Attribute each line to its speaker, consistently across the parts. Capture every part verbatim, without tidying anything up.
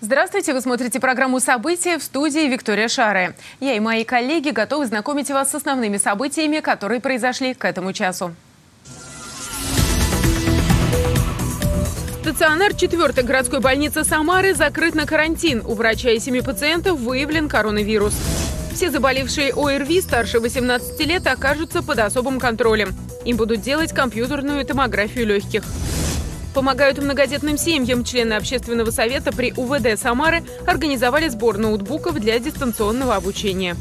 Speaker 1: Здравствуйте, вы смотрите программу «События», в студии Виктория Шаре. Я и мои коллеги готовы знакомить вас с основными событиями, которые произошли к этому часу. Стационар четвёртой городской больницы Самары закрыт на карантин. У врача и семи пациентов выявлен коронавирус. Все заболевшие ОРВИ старше восемнадцати лет окажутся под особым контролем. Им будут делать компьютерную томографию легких. Помогают многодетным семьям. Члены общественного совета при УВД Самары организовали сбор ноутбуков для дистанционного обучения.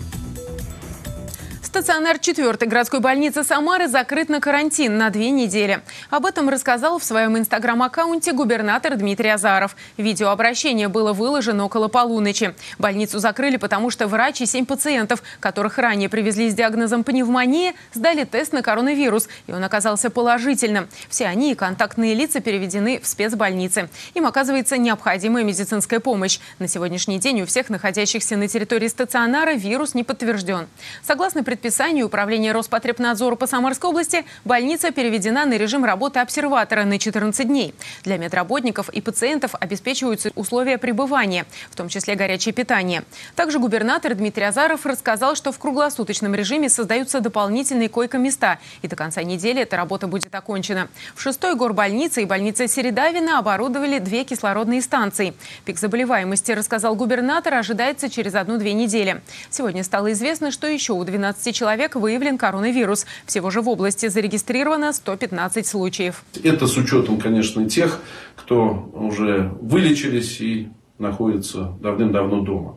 Speaker 1: Стационар четвёртой городской больницы Самары закрыт на карантин на две недели. Об этом рассказал в своем инстаграм-аккаунте губернатор Дмитрий Азаров. Видеообращение было выложено около полуночи. Больницу закрыли, потому что врач и семь пациентов, которых ранее привезли с диагнозом пневмония, сдали тест на коронавирус, и он оказался положительным. Все они и контактные лица переведены в спецбольницы. Им оказывается необходимая медицинская помощь. На сегодняшний день у всех находящихся на территории стационара вирус не подтвержден. Согласно предписанию Предписанию Управления Роспотребнадзора по Самарской области, больница переведена на режим работы обсерватора на четырнадцать дней. Для медработников и пациентов обеспечиваются условия пребывания, в том числе горячее питание. Также губернатор Дмитрий Азаров рассказал, что в круглосуточном режиме создаются дополнительные койко-места, и до конца недели эта работа будет окончена. В шестой горбольнице и больнице Середавина оборудовали две кислородные станции. Пик заболеваемости, рассказал губернатор, ожидается через одну-две недели. Сегодня стало известно, что еще у двенадцати человек выявлен коронавирус. Всего же в области зарегистрировано сто пятнадцать случаев.
Speaker 2: Это с учетом, конечно, тех, кто уже вылечились и находится давным-давно дома.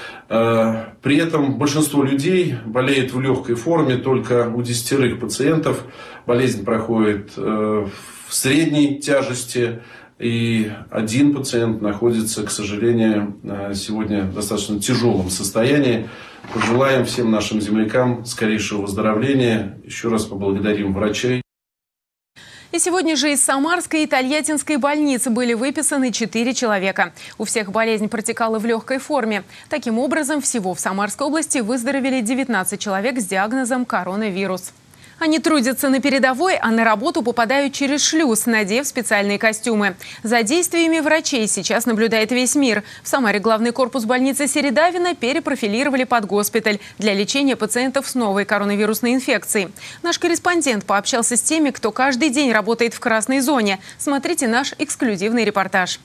Speaker 2: При этом большинство людей болеет в легкой форме, только у десятерых пациентов болезнь проходит в средней тяжести. И один пациент находится, к сожалению, сегодня в достаточно тяжелом состоянии. Пожелаем всем нашим землякам скорейшего выздоровления. Еще раз поблагодарим врачей.
Speaker 1: И сегодня же из Самарской и Тольяттинской больницы были выписаны четыре человека. У всех болезнь протекала в легкой форме. Таким образом, всего в Самарской области выздоровели девятнадцать человек с диагнозом коронавирус. Они трудятся на передовой, а на работу попадают через шлюз, надев специальные костюмы. За действиями врачей сейчас наблюдает весь мир. В Самаре главный корпус больницы Середавина перепрофилировали под госпиталь для лечения пациентов с новой коронавирусной инфекцией. Наш корреспондент пообщался с теми, кто каждый день работает в красной зоне. Смотрите наш эксклюзивный репортаж.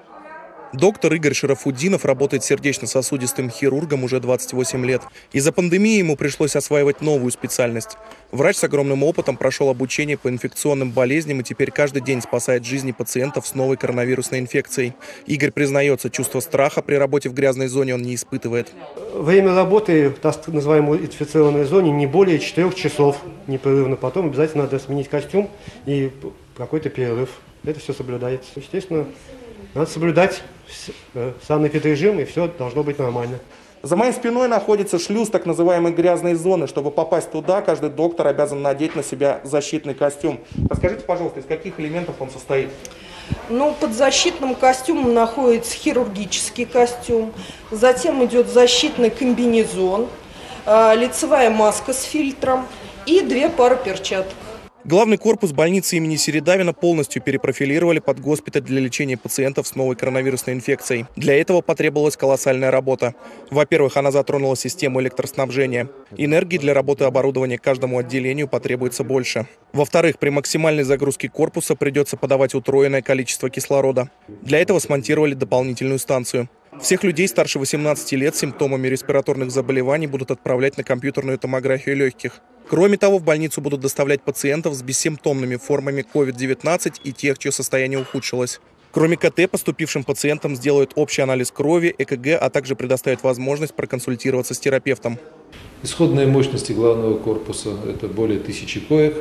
Speaker 3: Доктор Игорь Шарафуддинов работает сердечно-сосудистым хирургом уже двадцать восемь лет. Из-за пандемии ему пришлось осваивать новую специальность. Врач с огромным опытом прошел обучение по инфекционным болезням и теперь каждый день спасает жизни пациентов с новой коронавирусной инфекцией. Игорь признается, чувство страха при работе в грязной зоне он не испытывает.
Speaker 4: Время работы в так называемой инфицированной зоне не более четырех часов непрерывно. Потом обязательно надо сменить костюм и какой-то перерыв. Это все соблюдается. Естественно, надо соблюдать санэпидрежим, и все должно быть нормально.
Speaker 3: За моей спиной находится шлюз так называемой грязной зоны. Чтобы попасть туда, каждый доктор обязан надеть на себя защитный костюм. Расскажите, пожалуйста, из каких элементов он состоит?
Speaker 5: Ну, под защитным костюмом находится хирургический костюм, затем идет защитный комбинезон, лицевая маска с фильтром и две пары перчаток.
Speaker 3: Главный корпус больницы имени Середавина полностью перепрофилировали под госпиталь для лечения пациентов с новой коронавирусной инфекцией. Для этого потребовалась колоссальная работа. Во-первых, она затронула систему электроснабжения. Энергии для работы оборудования каждому отделению потребуется больше. Во-вторых, при максимальной загрузке корпуса придется подавать утроенное количество кислорода. Для этого смонтировали дополнительную станцию. Всех людей старше восемнадцати лет с симптомами респираторных заболеваний будут отправлять на компьютерную томографию легких. Кроме того, в больницу будут доставлять пациентов с бессимптомными формами ковид девятнадцать и тех, чье состояние ухудшилось. Кроме КТ, поступившим пациентам сделают общий анализ крови, ЭКГ, а также предоставят возможность проконсультироваться с терапевтом.
Speaker 6: Исходные мощности главного корпуса – это более тысячи коек.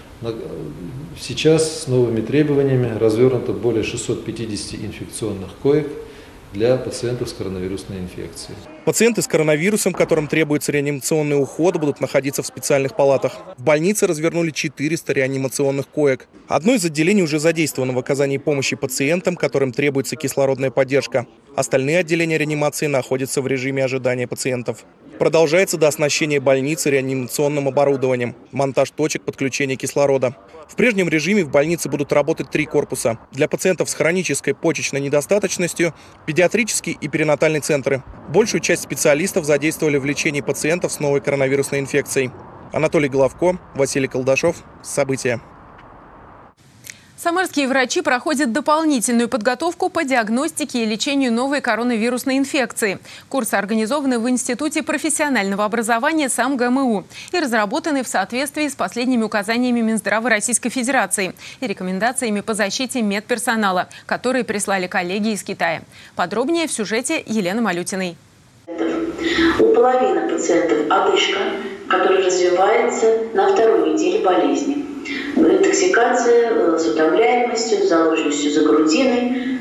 Speaker 6: Сейчас с новыми требованиями развернуто более шестисот пятидесяти инфекционных коек для пациентов с коронавирусной инфекцией.
Speaker 3: Пациенты с коронавирусом, которым требуется реанимационный уход, будут находиться в специальных палатах. В больнице развернули четыреста реанимационных коек. Одно из отделений уже задействовано в оказании помощи пациентам, которым требуется кислородная поддержка. Остальные отделения реанимации находятся в режиме ожидания пациентов. Продолжается дооснащение больницы реанимационным оборудованием, монтаж точек подключения кислорода. В прежнем режиме в больнице будут работать три корпуса. Для пациентов с хронической почечной недостаточностью, педиатрический и перинатальный центры. Большую часть специалистов задействовали в лечении пациентов с новой коронавирусной инфекцией. Анатолий Головко, Василий Колдашов. События.
Speaker 1: Самарские врачи проходят дополнительную подготовку по диагностике и лечению новой коронавирусной инфекции. Курсы организованы в Институте профессионального образования СамГМУ и разработаны в соответствии с последними указаниями Минздрава Российской Федерации и рекомендациями по защите медперсонала, которые прислали коллеги из Китая. Подробнее в сюжете Елены Малютиной.
Speaker 7: У половины пациентов одышка, которая развивается на второй неделе болезни. Интоксикация с утомляемостью, с заложенностью за грудиной.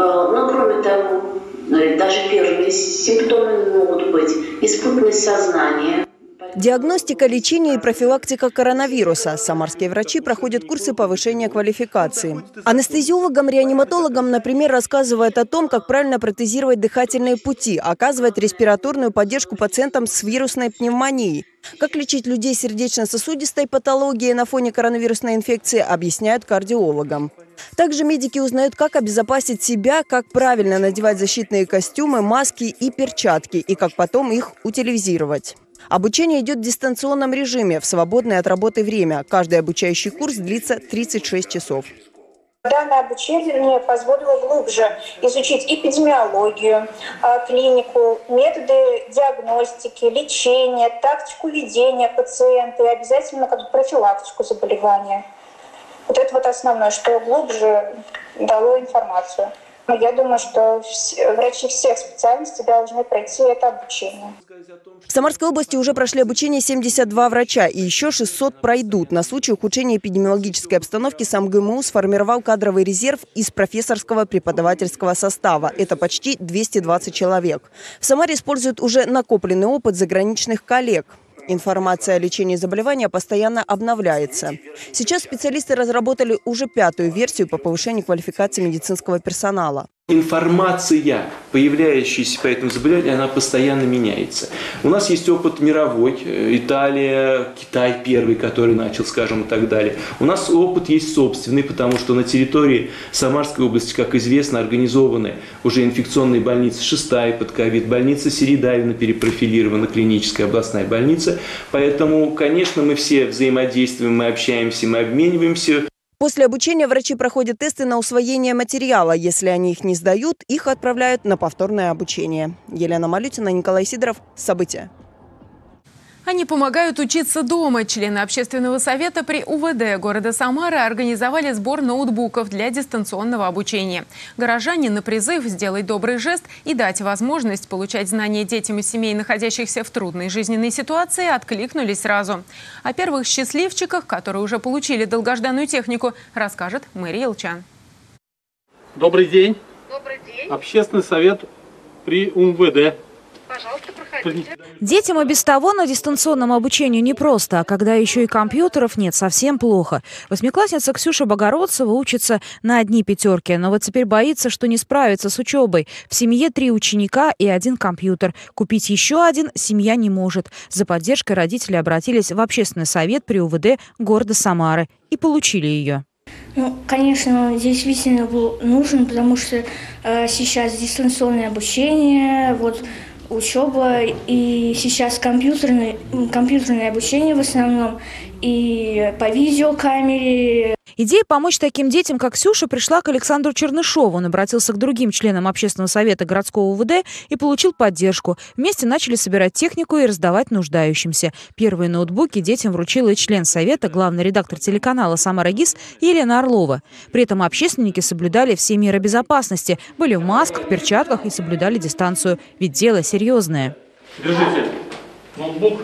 Speaker 7: Но кроме того, даже первые симптомы могут быть испытанность сознания.
Speaker 8: Диагностика, лечение и профилактика коронавируса. Самарские врачи проходят курсы повышения квалификации. Анестезиологам-реаниматологам, например, рассказывают о том, как правильно протезировать дыхательные пути, оказывать респираторную поддержку пациентам с вирусной пневмонией. Как лечить людей с сердечно-сосудистой патологией на фоне коронавирусной инфекции, объясняют кардиологам. Также медики узнают, как обезопасить себя, как правильно надевать защитные костюмы, маски и перчатки, и как потом их утилизировать. Обучение идет в дистанционном режиме, в свободное от работы время. Каждый обучающий курс длится тридцать шесть часов.
Speaker 9: Данное обучение позволило глубже изучить эпидемиологию, клинику, методы диагностики, лечения, тактику ведения пациента и обязательно как профилактику заболевания. Вот это вот основное, что глубже дало информацию. Я думаю, что врачи всех специальностей должны пройти это обучение.
Speaker 8: В Самарской области уже прошли обучение семьдесят два врача, и еще шестьсот пройдут. На случай ухудшения эпидемиологической обстановки СамГМУ сформировал кадровый резерв из профессорского преподавательского состава. Это почти двести двадцать человек. В Самаре используют уже накопленный опыт заграничных коллег. Информация о лечении заболевания постоянно обновляется. Сейчас специалисты разработали уже пятую версию по повышению квалификации медицинского персонала.
Speaker 10: Информация, появляющаяся по этому заболеванию, она постоянно меняется. У нас есть опыт мировой, Италия, Китай первый, который начал, скажем, и так далее. У нас опыт есть собственный, потому что на территории Самарской области, как известно, организованы уже инфекционные больницы, шестая под ковид, больница Середавина перепрофилирована, клиническая областная больница. Поэтому, конечно, мы все взаимодействуем, мы общаемся, мы обмениваемся.
Speaker 8: После обучения врачи проходят тесты на усвоение материала. Если они их не сдают, их отправляют на повторное обучение. Елена Малютина, Николай Сидоров. События.
Speaker 1: Они помогают учиться дома. Члены общественного совета при УВД города Самары организовали сбор ноутбуков для дистанционного обучения. Горожане на призыв сделать добрый жест и дать возможность получать знания детям из семей, находящихся в трудной жизненной ситуации, откликнулись сразу. О первых счастливчиках, которые уже получили долгожданную технику, расскажет Мария Илчан.
Speaker 11: Добрый день.
Speaker 12: Добрый день.
Speaker 11: Общественный совет при УМВД.
Speaker 12: Пожалуйста, проходите.
Speaker 13: Детям и без того на дистанционном обучении непросто, а когда еще и компьютеров нет, совсем плохо. Восьмиклассница Ксюша Богородцева учится на одни пятерки, но вот теперь боится, что не справится с учебой. В семье три ученика и один компьютер. Купить еще один семья не может. За поддержкой родители обратились в общественный совет при УВД города Самары и получили ее.
Speaker 12: Ну, конечно, действительно был нужен, потому что э, сейчас дистанционное обучение, вот учеба, и сейчас компьютерное, компьютерное обучение в основном, и по видеокамере.
Speaker 13: Идея помочь таким детям, как Ксюша, пришла к Александру Чернышову. Он обратился к другим членам общественного совета городского УВД и получил поддержку. Вместе начали собирать технику и раздавать нуждающимся. Первые ноутбуки детям вручила и член совета, главный редактор телеканала «Самара ГИС» Елена Орлова. При этом общественники соблюдали все меры безопасности, были в масках, перчатках и соблюдали дистанцию. Ведь дело серьезное.
Speaker 11: Держите ноутбук.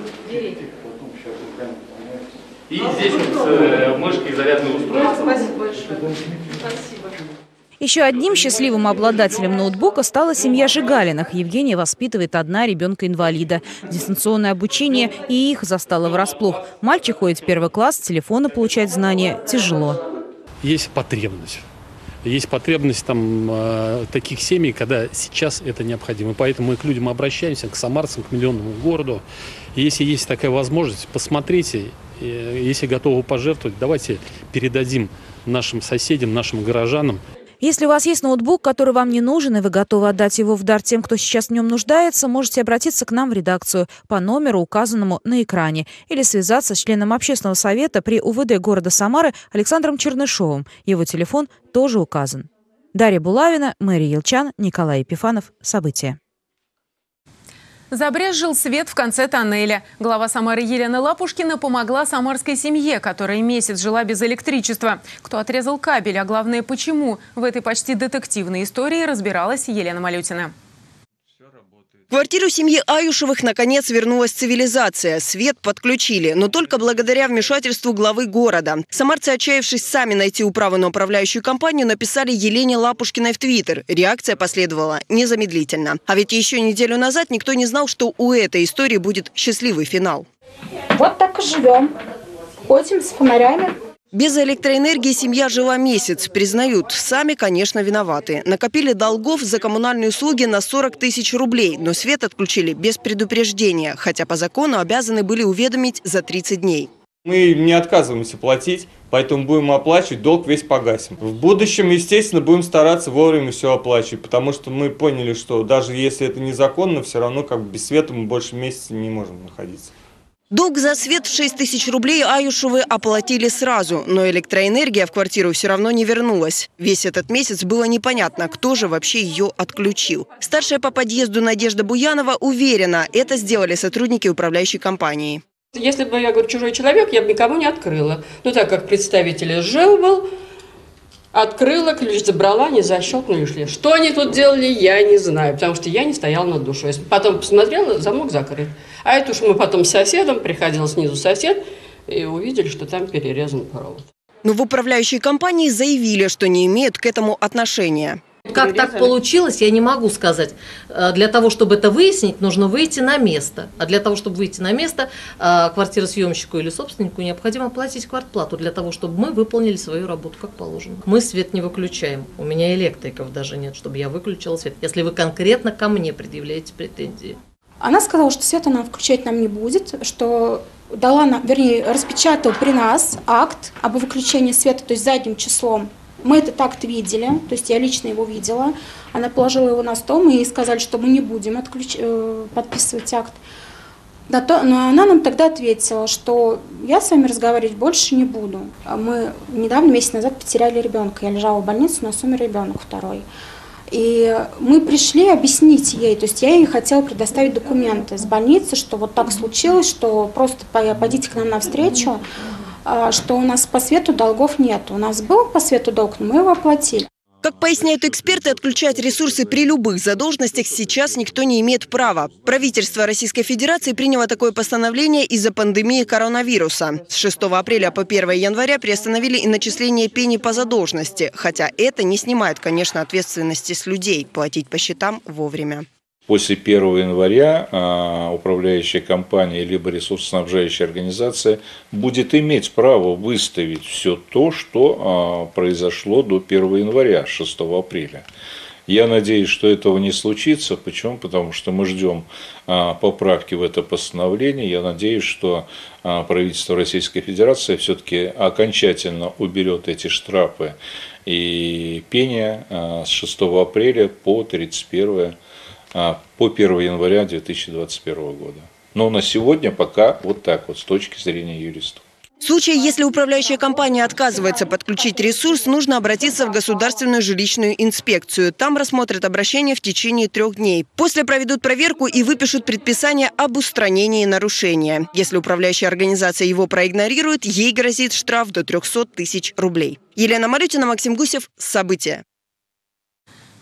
Speaker 11: И здесь вот э, мышка и зарядное устройство.
Speaker 5: Спасибо большое. Спасибо.
Speaker 13: Еще одним счастливым обладателем ноутбука стала семья Жигалиных. Евгения воспитывает одна ребенка-инвалида. Дистанционное обучение и их застало врасплох. Мальчик ходит в первый класс, с телефона получать знания тяжело.
Speaker 14: Есть потребность. Есть потребность там э, таких семей, когда сейчас это необходимо. Поэтому мы к людям обращаемся, к самарцам, к миллионному городу. И если есть такая возможность, посмотрите, э, если готовы пожертвовать, давайте передадим нашим соседям, нашим горожанам.
Speaker 13: Если у вас есть ноутбук, который вам не нужен, и вы готовы отдать его в дар тем, кто сейчас в нем нуждается, можете обратиться к нам в редакцию по номеру, указанному на экране, или связаться с членом общественного совета при УВД города Самары Александром Чернышовым. Его телефон тоже указан. Дарья Булавина, Мария Елчан, Николай Епифанов. События.
Speaker 1: Забрезжил свет в конце тоннеля. Глава Самары Елена Лапушкина помогла самарской семье, которая месяц жила без электричества. Кто отрезал кабель, а главное, почему? В этой почти детективной истории разбиралась Елена Малютина.
Speaker 8: В квартиру семьи Аюшевых наконец вернулась цивилизация. Свет подключили, но только благодаря вмешательству главы города. Самарцы, отчаявшись сами найти управу на управляющую компанию, написали Елене Лапушкиной в Твиттер. Реакция последовала незамедлительно. А ведь еще неделю назад никто не знал, что у этой истории будет счастливый финал.
Speaker 9: Вот так и живем. Ходим с фонарями.
Speaker 8: Без электроэнергии семья жила месяц. Признают, сами, конечно, виноваты. Накопили долгов за коммунальные услуги на сорок тысяч рублей. Но свет отключили без предупреждения. Хотя по закону обязаны были уведомить за тридцать дней.
Speaker 15: Мы не отказываемся платить, поэтому будем оплачивать, долг весь погасим. В будущем, естественно, будем стараться вовремя все оплачивать. Потому что мы поняли, что даже если это незаконно, все равно как бы без света мы больше месяца не можем находиться.
Speaker 8: Долг за свет в шесть тысяч рублей Аюшевы оплатили сразу, но электроэнергия в квартиру все равно не вернулась. Весь этот месяц было непонятно, кто же вообще ее отключил. Старшая по подъезду Надежда Буянова уверена, это сделали сотрудники управляющей компании.
Speaker 16: Если бы, я говорю, чужой человек, я бы никому не открыла. Но так как представитель жил был, открыла, ключ забрала, не защелкнули, шли. Что они тут делали, я не знаю, потому что я не стояла над душой. Потом посмотрела, замок закрыт. А это уж мы потом с соседом, приходил снизу сосед, и увидели, что там перерезан провод.
Speaker 8: Но в управляющей компании заявили, что не имеют к этому отношения.
Speaker 17: Как так получилось, я не могу сказать. Для того, чтобы это выяснить, нужно выйти на место. А для того, чтобы выйти на место, квартиросъемщику или собственнику необходимо платить квартплату, для того, чтобы мы выполнили свою работу как положено. Мы свет не выключаем. У меня электриков даже нет, чтобы я выключила свет. Если вы конкретно ко мне предъявляете претензии.
Speaker 9: Она сказала, что света нам включать нам не будет, что дала нам, вернее, распечатала при нас акт об выключении света, то есть задним числом. Мы этот акт видели, то есть я лично его видела. Она положила его на стол, мы ей сказали, что мы не будем отключ... подписывать акт. Но она нам тогда ответила, что я с вами разговаривать больше не буду. Мы недавно, месяц назад, потеряли ребенка. Я лежала в больнице, у нас умер ребенок второй. И мы пришли объяснить ей, то есть я ей хотела предоставить документы с больницы, что вот так случилось, что просто пойдите к нам навстречу, что у нас по свету долгов нет. У нас был по свету долг, но мы его оплатили.
Speaker 8: Как поясняют эксперты, отключать ресурсы при любых задолженностях сейчас никто не имеет права. Правительство Российской Федерации приняло такое постановление из-за пандемии коронавируса. С шестого апреля по первое января приостановили и начисление пени по задолженности. Хотя это не снимает, конечно, ответственности с людей платить по счетам вовремя.
Speaker 18: После первого января а, управляющая компания либо ресурсоснабжающая организация будет иметь право выставить все то, что а, произошло до первого января, шестого апреля. Я надеюсь, что этого не случится. Почему? Потому что мы ждем а, поправки в это постановление. Я надеюсь, что а, правительство Российской Федерации все-таки окончательно уберет эти штрафы и пени а, с шестого апреля по тридцать первое по первого января две тысячи двадцать первого года. Но на сегодня пока вот так вот с точки зрения юристов.
Speaker 8: В случае, если управляющая компания отказывается подключить ресурс, нужно обратиться в Государственную жилищную инспекцию. Там рассмотрят обращение в течение трех дней. После проведут проверку и выпишут предписание об устранении нарушения. Если управляющая организация его проигнорирует, ей грозит штраф до трёхсот тысяч рублей. Елена Малютина, Максим Гусев. События.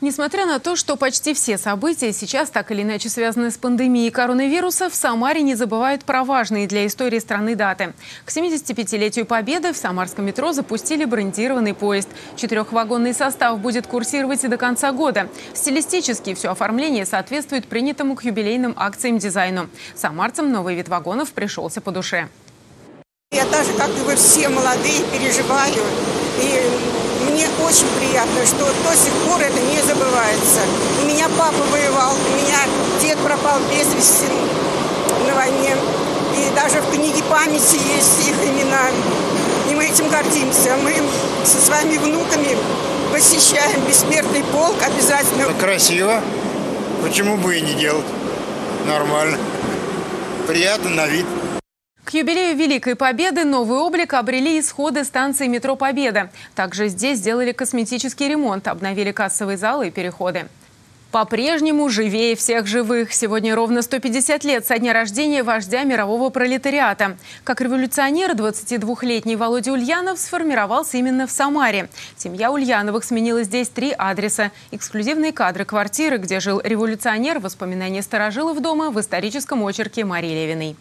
Speaker 1: Несмотря на то, что почти все события сейчас так или иначе связаны с пандемией коронавируса, в Самаре не забывают про важные для истории страны даты. К семидесятипятилетию Победы в самарском метро запустили брендированный поезд. Четырехвагонный состав будет курсировать и до конца года. Стилистически все оформление соответствует принятому к юбилейным акциям дизайну. Самарцам новый вид вагонов пришелся по душе.
Speaker 19: Я даже, как и вы все молодые, переживаю. И мне очень приятно, что до сих пор это не забывается. У меня папа воевал, у меня дед пропал без вести на войне. И даже в книге памяти есть их имена. И мы этим гордимся. Мы со своими внуками посещаем бессмертный полк обязательно.
Speaker 20: Красиво. Почему бы и не делать? Нормально. Приятно на вид.
Speaker 1: К юбилею Великой Победы новый облик обрели исходы станции метро «Победа». Также здесь сделали косметический ремонт, обновили кассовые залы и переходы. По-прежнему живее всех живых. Сегодня ровно сто пятьдесят лет со дня рождения вождя мирового пролетариата. Как революционер, двадцатидвухлетний Володя Ульянов сформировался именно в Самаре. Семья Ульяновых сменила здесь три адреса. Эксклюзивные кадры квартиры, где жил революционер, воспоминания старожилов дома в историческом очерке Марии Левиной.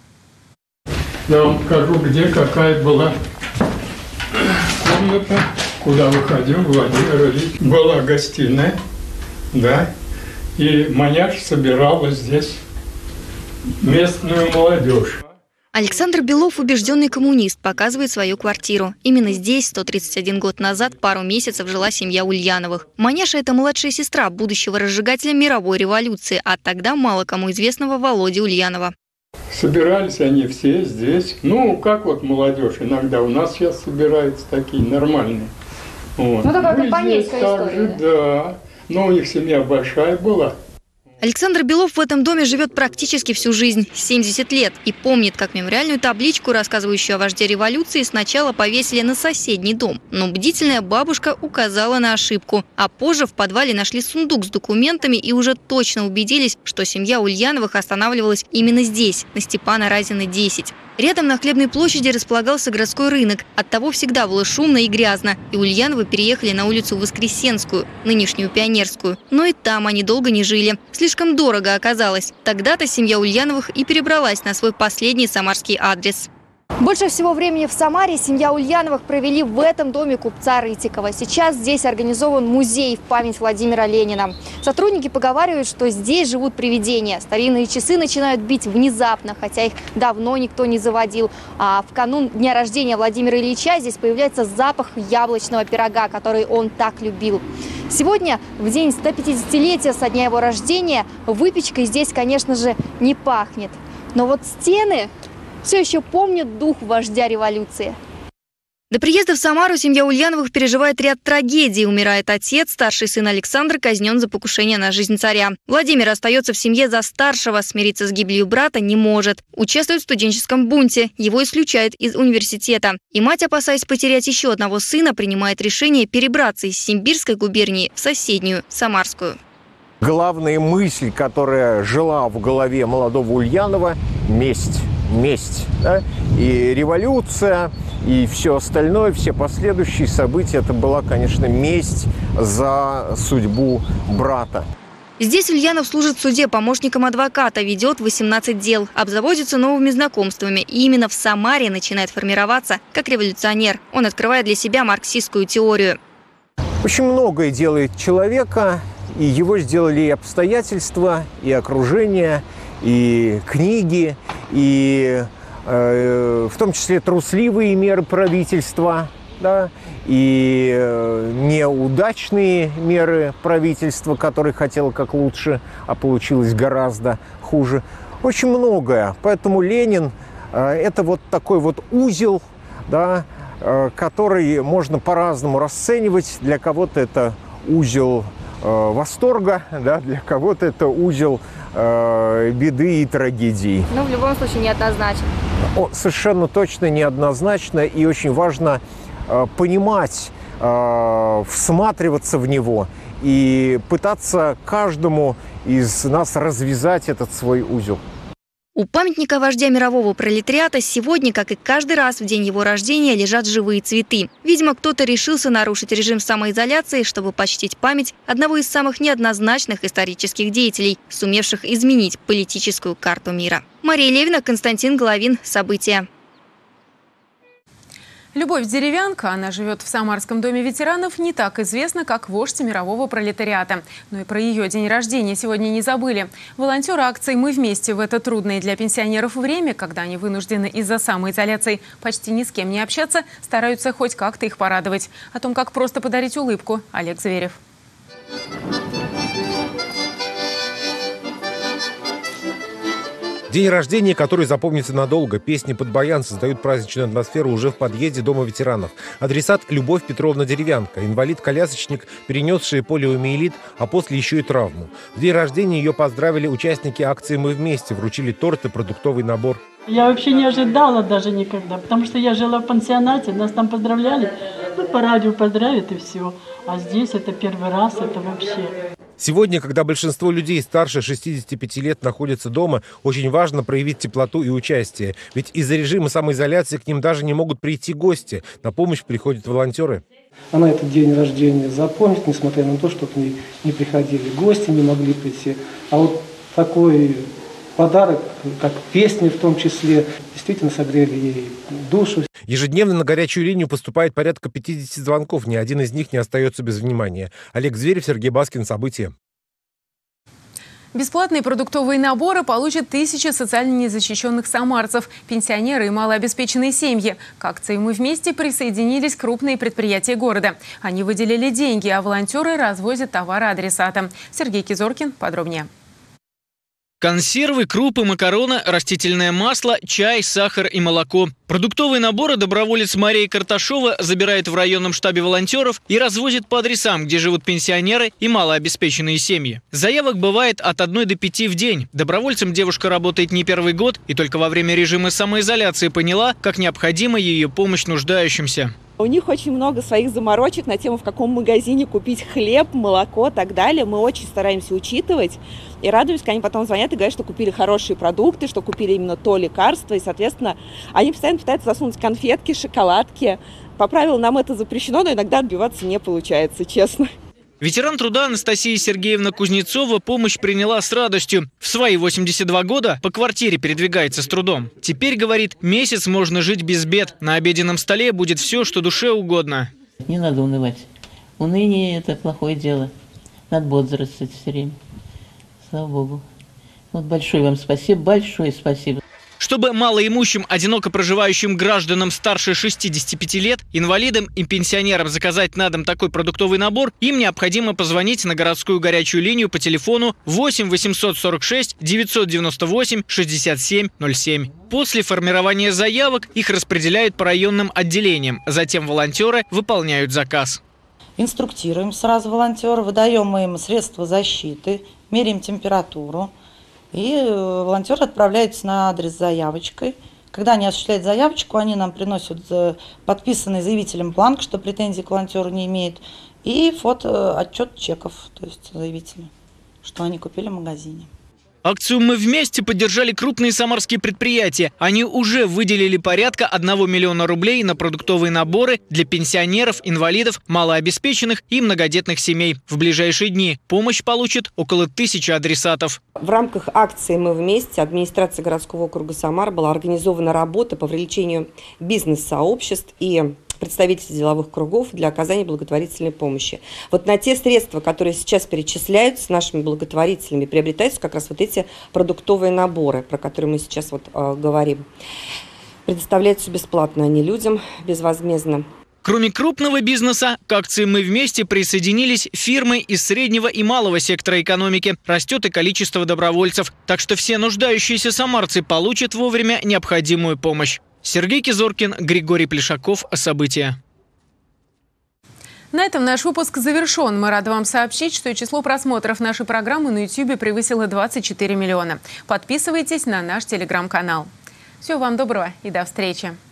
Speaker 21: Я вам покажу, где какая была комната, куда выходил Владимир Ильич. Была гостиная, да, и Маняш собирала здесь местную молодежь.
Speaker 22: Александр Белов, убежденный коммунист, показывает свою квартиру. Именно здесь сто тридцать один год назад пару месяцев жила семья Ульяновых. Маняша – это младшая сестра будущего разжигателя мировой революции, а тогда мало кому известного Володи Ульянова.
Speaker 21: Собирались они все здесь. Ну, как вот молодежь иногда у нас сейчас собираются такие нормальные. Вот.
Speaker 22: Ну, такая
Speaker 21: ну,
Speaker 22: компанейская история.
Speaker 21: Также, да. Но у них семья большая была.
Speaker 22: Александр Белов в этом доме живет практически всю жизнь – семьдесят лет. И помнит, как мемориальную табличку, рассказывающую о вожде революции, сначала повесили на соседний дом. Но бдительная бабушка указала на ошибку. А позже в подвале нашли сундук с документами и уже точно убедились, что семья Ульяновых останавливалась именно здесь, на Степана Разина, десять. Рядом на Хлебной площади располагался городской рынок. Оттого всегда было шумно и грязно. И Ульяновы переехали на улицу Воскресенскую, нынешнюю Пионерскую. Но и там они долго не жили. Слишком дорого оказалось. Тогда-то семья Ульяновых и перебралась на свой последний самарский адрес. Больше всего времени в Самаре семья Ульяновых провели в этом доме купца Рытикова. Сейчас здесь организован музей в память Владимира Ленина. Сотрудники поговаривают, что здесь живут привидения. Старинные часы начинают бить внезапно, хотя их давно никто не заводил. А в канун дня рождения Владимира Ильича здесь появляется запах яблочного пирога, который он так любил. Сегодня, в день стопятидесятилетия со дня его рождения, выпечкой здесь, конечно же, не пахнет. Но вот стены все еще помнят дух вождя революции. До приезда в Самару семья Ульяновых переживает ряд трагедий. Умирает отец, старший сын Александр казнен за покушение на жизнь царя. Владимир остается в семье за старшего, смириться с гибелью брата не может. Участвует в студенческом бунте, его исключают из университета. И мать, опасаясь потерять еще одного сына, принимает решение перебраться из Симбирской губернии в соседнюю, Самарскую.
Speaker 23: Главная мысль, которая жила в голове молодого Ульянова – месть. Месть. Да? И революция, и все остальное, все последующие события – это была, конечно, месть за судьбу брата.
Speaker 22: Здесь Ульянов служит в суде помощником адвоката, ведет восемнадцать дел, обзаводится новыми знакомствами. И именно в Самаре начинает формироваться как революционер. Он открывает для себя марксистскую теорию.
Speaker 23: Очень многое делает человека, и его сделали и обстоятельства, и окружение, и книги, и э, в том числе трусливые меры правительства, да, и э, неудачные меры правительства, которые хотело как лучше, а получилось гораздо хуже. Очень многое. Поэтому Ленин э, – это вот такой вот узел, да, э, который можно по-разному расценивать. Для кого-то это узел э, восторга, да, для кого-то это узел э, беды и трагедии.
Speaker 22: Но в любом случае неоднозначно.
Speaker 23: О, совершенно точно неоднозначно, и очень важно э, понимать, э, всматриваться в него и пытаться каждому из нас развязать этот свой узел.
Speaker 22: У памятника вождя мирового пролетариата сегодня, как и каждый раз в день его рождения, лежат живые цветы. Видимо, кто-то решился нарушить режим самоизоляции, чтобы почтить память одного из самых неоднозначных исторических деятелей, сумевших изменить политическую карту мира. Мария Левина, Константин Головин. События.
Speaker 1: Любовь Деревянко, она живет в Самарском доме ветеранов, не так известна, как вождь мирового пролетариата. Но и про ее день рождения сегодня не забыли. Волонтеры акции «Мы вместе» в это трудное для пенсионеров время, когда они вынуждены из-за самоизоляции почти ни с кем не общаться, стараются хоть как-то их порадовать. О том, как просто подарить улыбку, Олег Зверев.
Speaker 2: День рождения, который запомнится надолго. Песни под баян создают праздничную атмосферу уже в подъезде Дома ветеранов. Адресат Любовь Петровна Деревянко, инвалид-колясочник, перенесший полиомиелит, а после еще и травму. В день рождения ее поздравили участники акции «Мы вместе», вручили торт и продуктовый набор.
Speaker 4: Я вообще не ожидала даже никогда, потому что я жила в пансионате, нас там поздравляли, ну, по радио поздравят и все. А здесь это первый раз, это вообще...
Speaker 2: Сегодня, когда большинство людей старше шестидесяти пяти лет находятся дома, очень важно проявить теплоту и участие. Ведь из-за режима самоизоляции к ним даже не могут прийти гости. На помощь приходят волонтеры.
Speaker 6: Она этот день рождения запомнит, несмотря на то, что к ней не приходили гости, не могли прийти. А вот такой подарок, как песни в том числе, действительно согрели ей душу.
Speaker 2: Ежедневно на горячую линию поступает порядка пятидесяти звонков. Ни один из них не остается без внимания. Олег Зверев, Сергей Баскин. События.
Speaker 1: Бесплатные продуктовые наборы получат тысячи социально незащищенных самарцев, пенсионеры и малообеспеченные семьи. К акции «Мы вместе» присоединились крупные предприятия города. Они выделили деньги, а волонтеры развозят товары адресатам. Сергей Кизоркин подробнее.
Speaker 24: Консервы, крупы, макароны, растительное масло, чай, сахар и молоко. Продуктовые наборы доброволец Мария Карташова забирает в районном штабе волонтеров и развозит по адресам, где живут пенсионеры и малообеспеченные семьи. Заявок бывает от одной до пяти в день. Добровольцем девушка работает не первый год и только во время режима самоизоляции поняла, как необходима ее помощь нуждающимся.
Speaker 25: У них очень много своих заморочек на тему, в каком магазине купить хлеб, молоко и так далее. Мы очень стараемся учитывать и радуемся, когда они потом звонят и говорят, что купили хорошие продукты, что купили именно то лекарство. И, соответственно, они постоянно пытаются засунуть конфетки, шоколадки. По правилам нам это запрещено, но иногда отбиваться не получается, честно.
Speaker 24: Ветеран труда Анастасия Сергеевна Кузнецова помощь приняла с радостью. В свои восемьдесят два года по квартире передвигается с трудом. Теперь, говорит, месяц можно жить без бед. На обеденном столе будет все, что душе угодно.
Speaker 26: Не надо унывать. Уныние – это плохое дело. Надо бодрствовать все время. Слава Богу. Вот большое вам спасибо, большое спасибо.
Speaker 24: Чтобы малоимущим, одиноко проживающим гражданам старше шестидесяти пяти лет, инвалидам и пенсионерам заказать на дом такой продуктовый набор, им необходимо позвонить на городскую горячую линию по телефону восемь восемьсот сорок шесть девятьсот девяносто восемь шестьдесят семь ноль семь. После формирования заявок их распределяют по районным отделениям. Затем волонтеры выполняют заказ.
Speaker 27: Инструктируем сразу волонтера, выдаем им средства защиты, меряем температуру. И волонтеры отправляются на адрес с заявочкой. Когда они осуществляют заявочку, они нам приносят подписанный заявителем бланк, что претензий к волонтеру не имеет, и фото отчет чеков, то есть заявителя, что они купили в магазине.
Speaker 24: Акцию «Мы вместе» поддержали крупные самарские предприятия. Они уже выделили порядка одного миллиона рублей на продуктовые наборы для пенсионеров, инвалидов, малообеспеченных и многодетных семей. В ближайшие дни помощь получат около тысячи адресатов.
Speaker 28: В рамках акции «Мы вместе» администрация городского округа Самара была организована работа по привлечению бизнес-сообществ и представителей деловых кругов для оказания благотворительной помощи. Вот на те средства, которые сейчас перечисляются нашими благотворителями, приобретаются как раз вот эти продуктовые наборы, про которые мы сейчас вот э, говорим. Предоставляются бесплатно они людям, безвозмездно.
Speaker 24: Кроме крупного бизнеса, к акции «Мы вместе» присоединились фирмы из среднего и малого сектора экономики. Растет и количество добровольцев. Так что все нуждающиеся самарцы получат вовремя необходимую помощь. Сергей Кизоркин, Григорий Плешаков. События.
Speaker 1: На этом наш выпуск завершен. Мы рады вам сообщить, что число просмотров нашей программы на ютубе превысило двадцать четыре миллиона. Подписывайтесь на наш телеграм-канал. Всего вам доброго и до встречи.